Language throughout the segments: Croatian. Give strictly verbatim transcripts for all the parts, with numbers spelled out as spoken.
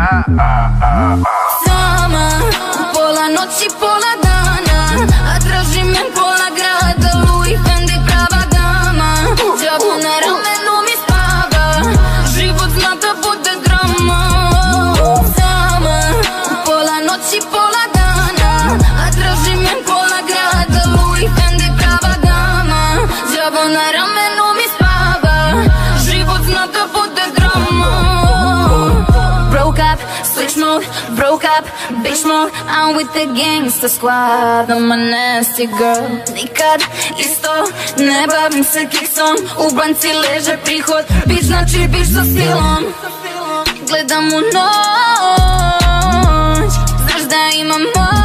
Sama, pola noći, pola dana, a traži me pola grada. Louis Fendi prava dama, đavo na ramenu mi spava. Život zna da bude drama. Sama, pola noći, pola dana, a traži me pola grada. Louis Fendi prava dama, đavo na ramenu mi spava. Život zna da bude drama. Broke up, switch mode, broke up, bitch mode. I'm with the gangsta squad, I'm a nasty girl. Nikad isto, ne bavim se kiksom. U banci leže prihod, bitch znači bitch sa stilom. Gledam u noć, znaš da imam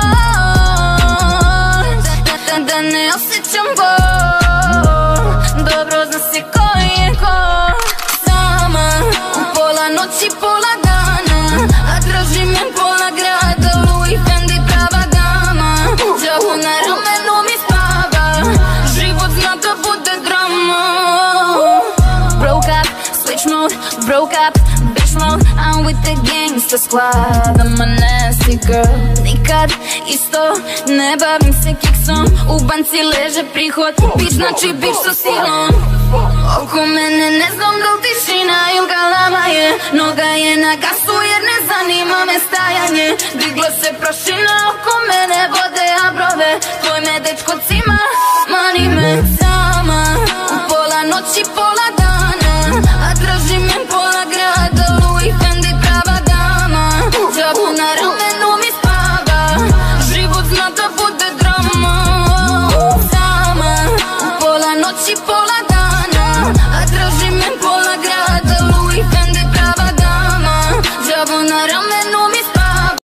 moć, da, da ne osjećam bol. Dobro zna si ko je ko. Sama, pola noći, pola dana, a traži me pola grada. Louis Fendi prava dama, đavo na ramenu mi spava. Život zna da bude drama. Broke up, switch mode, broke up, bitch mode. I'm with the gangsta squad, I'm a nasty girl. Nikad isto, ne bavim se kiksom. U banci leže prihod, bitch znači bitch sa silom. Oko mene ne znam da li tišina ili galama je. Noga je na gasu jer ne zanima me stajanje. Digla se prašina oko mene, vode abrove. Tvoj me dečko cima, mani me. Sama, u pola noći, pola dana, a traži me pola grada. Louis Fendi prava dama, đavo na ramenu mi spava. Život zna da bude drama. Sama, u pola noći, pola